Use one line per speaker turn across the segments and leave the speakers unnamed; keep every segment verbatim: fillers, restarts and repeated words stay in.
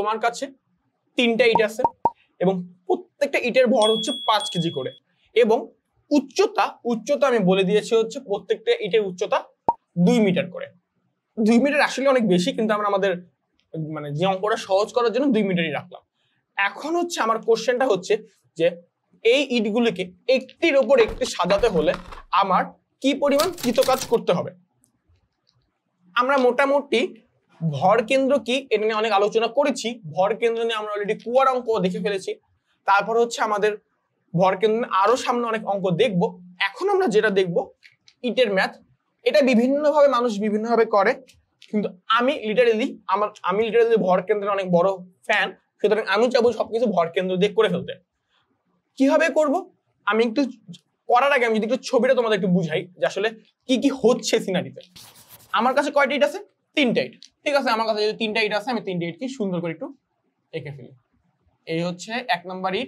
তোমার কাছে তিনটা ইট আছে এবং প্রত্যেকটা ইটের ভর হচ্ছে পাঁচ কেজি করে এবং উচ্চতা উচ্চতা আমি বলে দিয়েছি হচ্ছে প্রত্যেকটা ইটের উচ্চতা দুই মিটার করে। দুই মিটার আসলে অনেক বেশি, কিন্তু আমরা আমাদের মানে যে অঙ্কটা সহজ করার জন্য দুই মিটারই রাখলাম। এখন হচ্ছে আমার কোশ্চেনটা হচ্ছে যে এই ইটগুলিকে একটির উপর একটি সাজাতে হলে আমার কি পরিমাণ কৃতকাজ করতে হবে। আমরা মোটামুটি ভর কেন্দ্র কি এটা নিয়ে অনেক আলোচনা করেছি। ভর কেন্দ্র নিয়ে আমরা অলরেডি কুয়ার অঙ্ক দেখে ফেলেছি। তারপর হচ্ছে আমাদের ভর কেন্দ্র আরো সামনে অনেক অঙ্ক দেখব। এখন আমরা যেটা দেখব ইটের ম্যাথ। এটা বিভিন্নভাবে মানুষ বিভিন্নভাবে করে, কিন্তু আমি লিটারেলি আমার আমি লিটারেলি ভর কেন্দ্রের অনেক বড় ফ্যান, সুতরাং আমি চাবো সবকিছু ভর কেন্দ্র দিয়ে করে ফেলতে। কিভাবে করব আমি একটু করার আগে আমি যদি একটু ছবিটা তোমাদের একটু বুঝাই যে আসলে কি কি হচ্ছে সিনারিতে। আমার কাছে কয়টা ইট আছে? তিনটা ইট। ঠিক আছে, আমার কাছে যদি তিনটা ইট আছে আমি তিনটা ইটকে সুন্দর করে একটু এঁকে ফেলি। এই হচ্ছে এক নাম্বার ইট,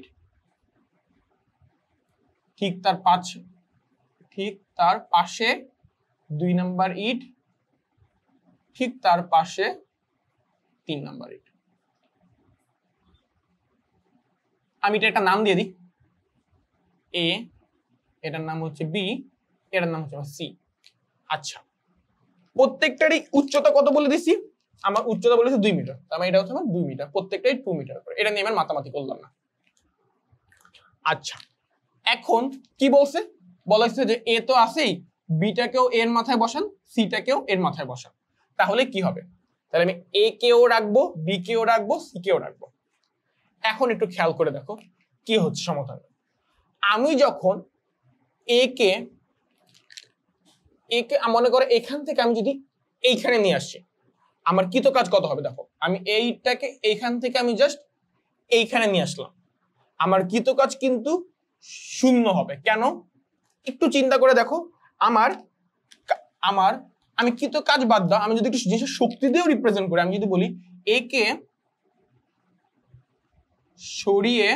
ঠিক তার পাঁচ ঠিক তার পাশে দুই নাম্বার ইট, ঠিক তার পাশে তিন নাম্বার ইট। আমি এটা একটা নাম দিয়ে দিই, এ, এটার নাম হচ্ছে বি, এটার নাম হচ্ছে সি। আচ্ছা, প্রত্যেকটারই উচ্চতা কত বলে দিছি? আমার উচ্চতা বলেছে দুই মিটার, তার মানে এটা হচ্ছে আমার দুই মিটার, প্রত্যেকটাই টু মিটার করে। এটা নিয়ে আমার মাতামাতি করলাম না। আচ্ছা, এখন কি বলছে? বলেছে যে এ তো আছেই, বিটাকেও এর মাথায় বসান, সিটাকেও এর মাথায় বসান। তাহলে কি হবে? তাহলে আমি এ কেও রাখবো, বি কেও রাখবো, সি কেও রাখবো। এখন একটু খেয়াল করে দেখো কি হচ্ছে সমাধান। আমি যখন এ কে এ কে মনে করে এখান থেকে আমি যদি এইখানে নিয়ে আসছি, আমার কৃতকাজ কত হবে? দেখো, আমি এইটাকে এইখান থেকে আমি জাস্ট এইখানে নিয়ে আসলাম, আমার কৃতকাজ কিন্তু শূন্য হবে। কেন? একটু চিন্তা করে দেখো, আমার আমার আমি কৃতকাজ বাদ দাও, আমি যদি কিছু জিনিসের শক্তি দিয়েও রিপ্রেজেন্ট করি, আমি যদি বলি এ কে সরিয়ে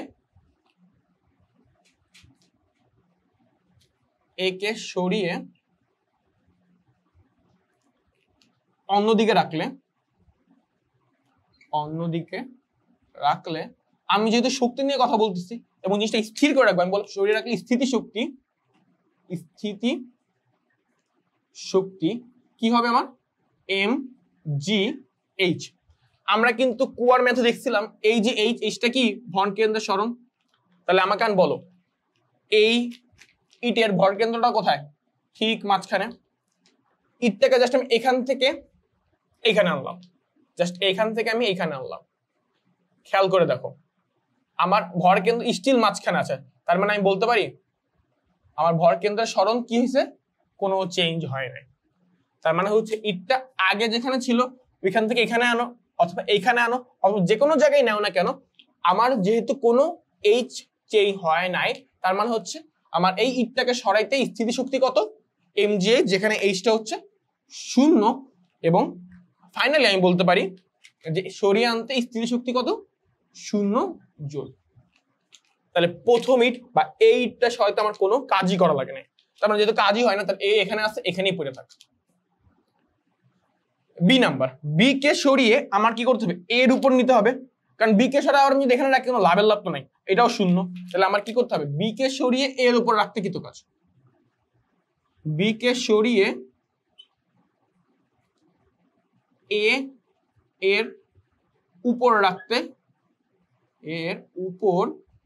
এ কে সরিয়ে অন্যদিকে রাখলে অন্যদিকে রাখলে আমি যেহেতু শক্তি নিয়ে কথা বলতেছি এবং জিনিসটা স্থির করে রাখবো, আমি বলবো সরিয়ে রাখলে স্থিতি শক্তি স্থিতি শক্তি কি হবে আমার? M G H. আমরা কিন্তু কুয়ার ম্যাথে দেখছিলাম এই যে এইচ, এইচটা কি? ভর কেন্দ্রের সরণ। তাহলে আমাকে আন বলো এই ইটের ভর কেন্দ্রটা কোথায়? ঠিক মাঝখানে। ইটটাকে জাস্ট আমি এখান থেকে এইখানে আনলাম, জাস্ট এইখান থেকে আমি এইখানে আনলাম। খেয়াল করে দেখো, আমার ভর কেন্দ্র স্টিল মাঝখানে আছে, তার মানে আমি বলতে পারি আমার ভর কেন্দ্রের সরণ কি হয়েছে? কোনো চেঞ্জ হয় নাই। তার মানে হচ্ছে ইটটা আগে যেখানে ছিল ওইখান থেকে এখানে আনো, অথবা এইখানে আনো, অথবা যে কোনো জায়গায় নাও না কেন, আমার যেহেতু কোনো এইচ চেঞ্জ হয় নাই, তার মানে হচ্ছে আমার এই ইটটাকে সরাইতে স্থিতি শক্তি কত? এম জি, যেখানে এইচটা হচ্ছে শূন্য। এবং ফাইনালি আমি বলতে পারি যে সরিয়ে আনতে স্থিতি শক্তি কত? শূন্য জুল। তাহলে প্রথম ইট বা এই ইটটা হয়তো আমার কোনো কাজই করা লাগে না। তার মানে যেহেতু কাজই হয় না, তাহলে এই এখানে আছে, এখানেই পড়ে থাকে। বি নাম্বার, বি কে সরিয়ে আমার কি করতে হবে? এর উপর নিতে হবে, কারণ বি কে সরিয়ে আমি যদি এখানে রাখি কোনো লাভের লাভ তো নাই, এটাও শূন্য। তাহলে আমার কি করতে হবে? বি কে সরিয়ে এর উপর রাখতে কৃত কাজ। বি কে সরিয়ে এ এর উপর রাখতে এর উপর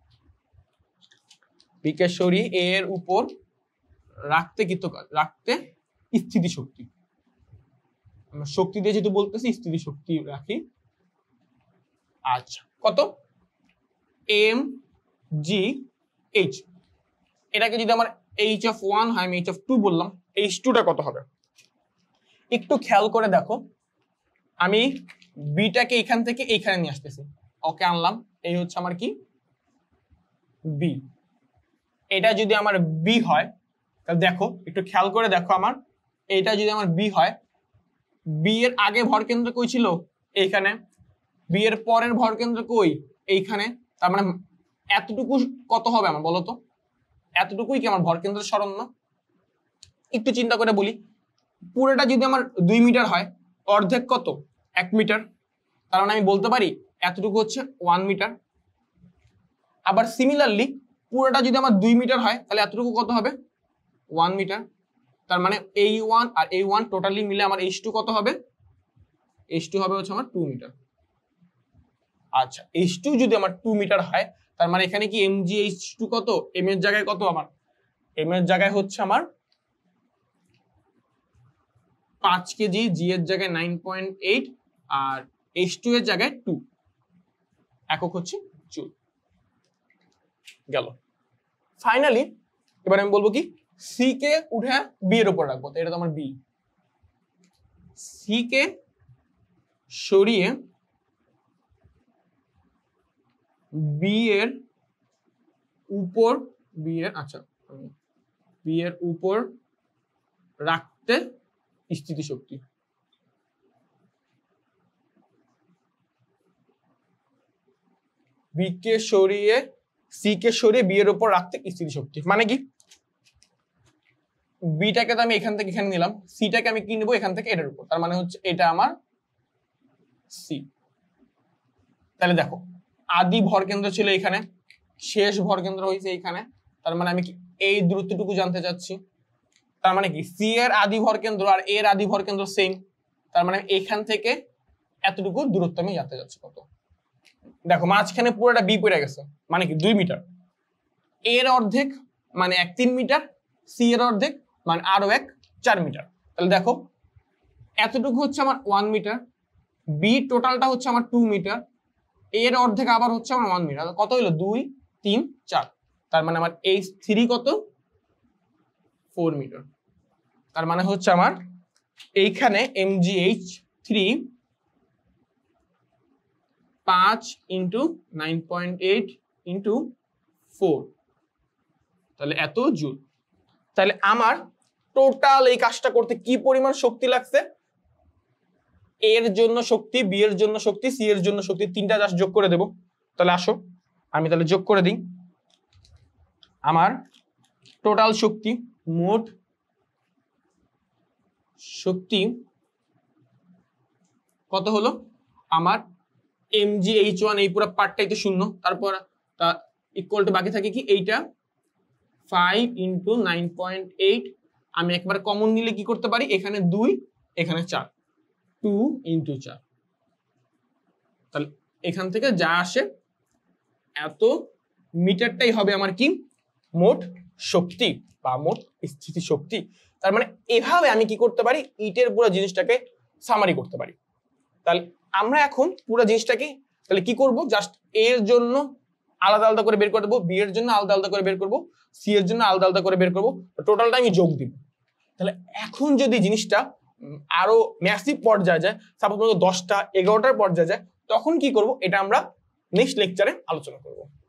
বি কে সরিয়ে এর উপর রাখতে কৃত কাজ, রাখতে স্থিতি শক্তি। আমরা শক্তি দিয়ে যেহেতু বলতেছি স্থিতি শক্তি রাখি। আচ্ছা, কত? M G H. এটাকে যদি আমার এইচ অফ ওয়ান হয়, আমি এইচ অফ টু বললাম, এইচ টুটা কত হবে? একটু খেয়াল করে দেখো, আমি বিটাকে এখান থেকে এইখানে নিয়ে আসতেছি, ওকে আনলাম, এই হচ্ছে আমার কি? বি। এটা যদি আমার বি হয়, তাহলে দেখো একটু খেয়াল করে দেখো, আমার এটা যদি আমার বি হয়, বি এর আগে ভর কেন্দ্র কই ছিল? এইখানে। বি এর পরের ভর কেন্দ্র কই? এইখানে। তার মানে এতটুকু কত হবে আমার বলো তো? এতটুকুই কি আমার ভর কেন্দ্রের সরণ না? একটু চিন্তা করে বলি, পুরোটা যদি আমার দুই মিটার হয়, অর্ধেক কত? এক মিটার। তার মানে আমি বলতে পারি এতটুকু হচ্ছে ওয়ান মিটার। আবার সিমিলারলি পুরোটা যদি আমার দুই মিটার হয় তাহলে এতটুকু কত হবে? One metre. তার মানে এই ওয়ান আর এই ওয়ান টোটালি মিলে আমার এইচ টু কত হবে? এইচ টু হবে হচ্ছে আমার টু মিটার। আচ্ছা, এইচ টু যদি আমার টু মিটার হয় তার মানে এখানে কি এম জি এইচ টু কত? এম এর জায়গায় কত আমার? এম এর জায়গায় হচ্ছে আমার পাঁচ কেজি, জি এর জায়গায় নাইন পয়েন্ট এইট, আর এইচ টু এর জায়গায় টু। একক হচ্ছে জুল। গেল। ফাইনালি এবার আমি বলবো কি, সি কে উঠে বি এর উপর রাখবো। এটা তো আমার বি। সি কে সরিয়ে বি এর উপর, বি এর আচ্ছা বি এর উপর রাখতে স্থিতিশক্তি। বি কে সরিয়ে সি কে সরিয়ে বি এর উপর রাখতে স্থিতিশক্তি মানে কি? বিটাকে তো আমি এখান থেকে এখানে নিলাম, সিটাকে আমি কি নিব? এখান থেকে এটার উপর। তার মানে হচ্ছে এটা আমার সি। তাহলে দেখো, আদি ভরকেন্দ্র ছিল এখানে, শেষ ভরকেন্দ্র হয়েছে এইখানে। তার মানে আমি কি এই দূরত্বটুকু জানতে চাচ্ছি। তার মানে কি সি এর আদি ভরকেন্দ্র আর এর আদি ভরকেন্দ্র সেম। তার মানে এখান থেকে এতটুকু দূরত্ব আমি জানতে চাচ্ছি কত। দেখো মাঝখানে পুরোটা বি পড়ে গেছে, মানে কি দুই মিটার। এর অর্ধেক মানে এক তিন মিটার, সি এর অর্ধেক মানে আরো এক চার মিটার। তাহলে দেখো এতটুকু হচ্ছে আমার ওয়ান মিটার, বি টোটালটা হচ্ছে আমার টু মিটার, এর অর্ধেক আবার হচ্ছে আমার ওয়ান মিটার। কত হইলো? দুই তিন চার। তার মানে আমার এইচ থ্রি কত? Four metre. তার মানে হচ্ছে আমার এইখানে এম জি এইচ থ্রি পাঁচ into nine point eight into four, তাহলে এত জুল। তাহলে আমার টোটাল এই কাজটা করতে কি পরিমাণ শক্তি লাগছে? এর জন্য শক্তি, বি এর জন্য শক্তি, সি এর জন্য শক্তি, তিনটা জাস্ট যোগ করে দেব। তাহলে আসো আমি তাহলে যোগ করে দিই। আমার টোটাল শক্তি, মোট শক্তি কত হলো? আমার এম জি এইচ ওয়ান এই পুরো পার্টটাই তো শূন্য, তারপর ইকুয়াল টু বাকি থাকে কি এইটা five into nine point eight. আমি একবার কমন নিলে কি করতে পারি? এখানে দুই এখানে চার, টু ইন্টু চার। তাহলে এখান থেকে যা আসে এত মিটারটাই হবে আমার কি মোট শক্তি বা মোট স্থিতি শক্তি। তার মানে এভাবে আমি কি করতে পারি? ইটের পুরো জিনিসটাকে সামারি করতে পারি। তাহলে আমরা এখন পুরো জিনিসটাকে তাহলে কি করব? জাস্ট এর জন্য আলাদা আলাদা করে বের করে দেবো, বি এর জন্য আলাদা আলাদা করে বের করবো, সি এর জন্য আলাদা আলাদা করে বের করবো, টোটালটা আমি যোগ দিব। তাহলে এখন যদি জিনিসটা আরো ম্যাসিভ পর্যায়ে যায়, সাপোজ দশটা এগারোটার পর্যায়ে যায়, তখন কি করব? এটা আমরা নেক্সট লেকচারে আলোচনা করব।